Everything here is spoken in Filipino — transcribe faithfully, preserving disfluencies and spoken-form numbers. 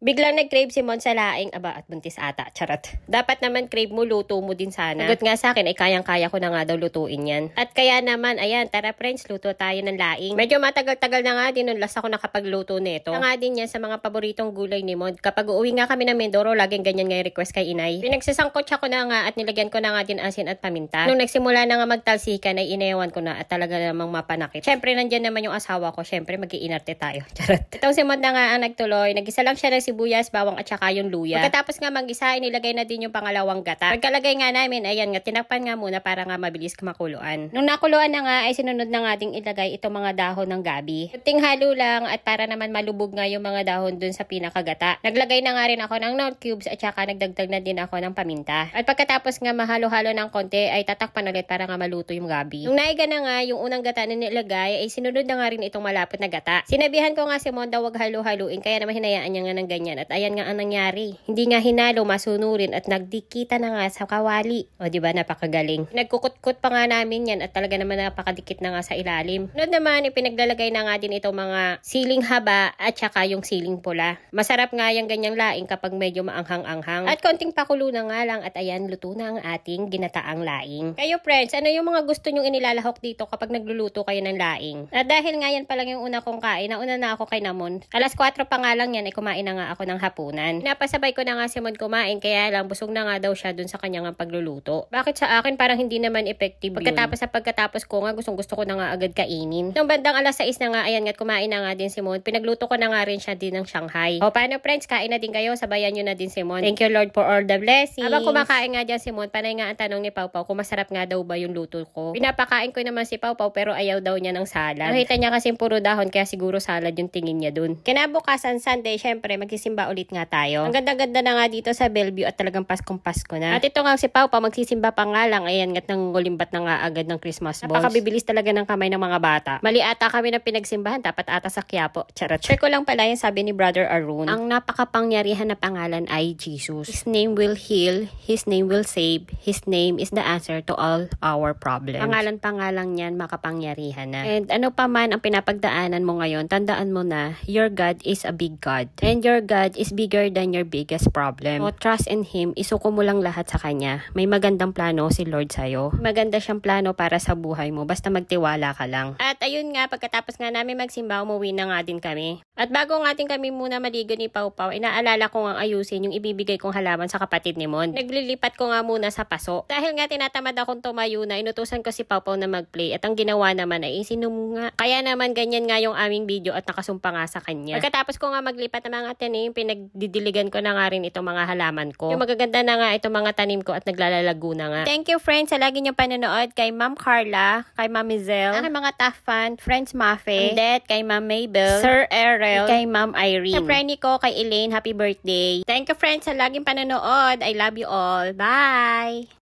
Biglang nag-crave si Mon sa laing, aba at buntis ata, charot. Dapat naman crave mo, luto mo din sana. Sagot nga sa akin, ay kayang-kaya ko na nga daw lutuin yan. At kaya naman, ayan, tara friends, luto tayo ng laing. Medyo matagal-tagal na nga din, nung last ako nakapagluto nito. Na nga din yan sa mga paboritong gulay ni Mon. Kapag uuwi nga kami ng Mindoro, laging ganyan nga yung request kay inay. Pinagsasangkot siya ko na nga at nilagyan ko na nga din asin at paminta. Nung nagsimula na nga magtalsikan, ay inayawan ko na at talaga namang mapanakit. Syempre, nandyan naman yung asawa ko, syempre mag-iinarte tayo, charot. Itong si Mon na nga ang nagtuloy, nag-isa lang siya ng sibuyas, bawang at saka yung luya. Pagkatapos nga mag-isa, inilagay na din yung pangalawang gata. Pagkalagay nga namin, ayan nga, tinakpan nga muna para nga mabilis makuluan. Nung nakuluan na nga, ay sinunod na nga ding ilagay itong mga dahon ng gabi. Kunting halo lang at para naman malubog nga yung mga dahon dun sa pinakagata. Naglagay na nga rin ako ng nut cubes at saka nagdagdag na din ako ng paminta. At pagkatapos nga mahalo-halo ng konti, ay tatakpan ulit para nga maluto yung gabi. Nung naiga na nga, yung unang gata na nilagay, ay sinunod na nga rin itong malapot na gata. Sinabihan ko nga si Monda, wag halo-haluin, kaya naman hinayaan niya nga ng ganyan. At ayan nga ang nangyari. Hindi nga hinalo, masunurin at nagdikita na nga sa kawali. O diba, napakagaling. Nagkukut-kut pa nga namin yan at talaga naman napakadikit na nga sa ilalim. Noon naman, ipinaglalagay na nga din itong mga siling haba at saka yung siling pula. Masarap nga yung ganyang laing kapag medyo maanghang-anghang. At konting pakulo na nga lang at ayan, luto na ang ating ginataang laing. Kayo friends, ano yung mga gusto nyong inilalahok dito kapag nagluluto kayo ng laing? At dahil nga yan pa lang yung una kong kain, nauna na ako kay Namon. Alas kwatro pa nga lang yan, ay kumain na nga ako ng hapunan. Napasabay ko na nga si Mon kumain, kaya lang busog na nga daw siya dun sa kanyang pagluluto. Bakit sa akin parang hindi naman effective pagkatapos yun? Sa pagkatapos ko nga, gustong gusto ko na nga agad kainin. Nung bandang alas sais na nga, ayan nga, kumain na nga din si Mon. Pinagluto ko na nga rin siya din ng Shanghai. O paano friends, kain na din kayo, sabayan nyo na din si Mon. Thank you Lord for all the blessings. Habang kumakain nga dyan si Mon, panay nga ang tanong ni Pau Pau kung masarap nga daw ba yung luto ko. Pinapakain ko naman si Pau Pau pero ayaw daw niya ng salad. Nakita niya kasi puro dahon kaya siguro salad yung tingin niya dun. Kinabukasan Sunday, syempre magsisimba ulit nga tayo. Ang ganda-ganda na nga dito sa Bellevue at talagang Paskong-Pasko na. At ito nga si Pau Pau, magsisimba pa nga lang. Ayan, ngat nang gulimbat na nga agad ng Christmas balls. Napakabibilis talaga ng kamay ng mga bata. Mali ata kami ng pinagsimbahan, dapat ata sa Quiapo. Charot. Share ko lang pala yung sabi ni Brother Arun. Ang napakapangyarihan na pangalan ay Jesus. His name will heal, His name will save, His name is the answer to all our problems. Pangalan-pangalan yan, makapangyarihan na. And ano pa man ang pinapagdaanan mo ngayon, tandaan mo na, your God is a big God. And your God is bigger than your biggest problem. So, trust in Him, isuko mo lang lahat sa Kanya. May magandang plano si Lord sa'yo. Maganda siyang plano para sa buhay mo, basta magtiwala ka lang. At ayun nga, pagkatapos nga namin magsimba, umuwi na nga din kami. At bago nga din kami muna maligo ni Pau Pau, inaalala ko nga ayusin yung ibibigay kong halaman sa kapatid ni Mon. Naglilipat ko nga muna sa paso. Dahil nga tinatamad akong tumayo na, inutusan ko si Pau Pau na mag-play at ang ginawa naman ay isinum nga. Kaya naman ganyan nga yung aming video at nakasumpa nga sa kanya. Pagkatapos ko nga maglipat ng mga tanim, pinagdidiligan ko na nga rin itong mga halaman ko. Yung magaganda na nga itong mga tanim ko at naglalalago na nga. Thank you friends sa lagi niyong panonood, kay Ma'am Carla, kay Ma'am Mizel, kay mga tough fan, Friends Mafe,Det, kay Ma'am Mabel, Sir Errol, kay Ma'am Irene. Sa friend ko, kay Elaine, happy birthday. Thank you friends sa laging panonood. I love you all. Bye!